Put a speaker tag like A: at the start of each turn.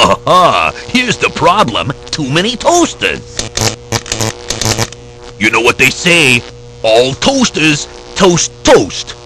A: Here's the problem. Too many toasters. You know what they say? All toasters toast toast.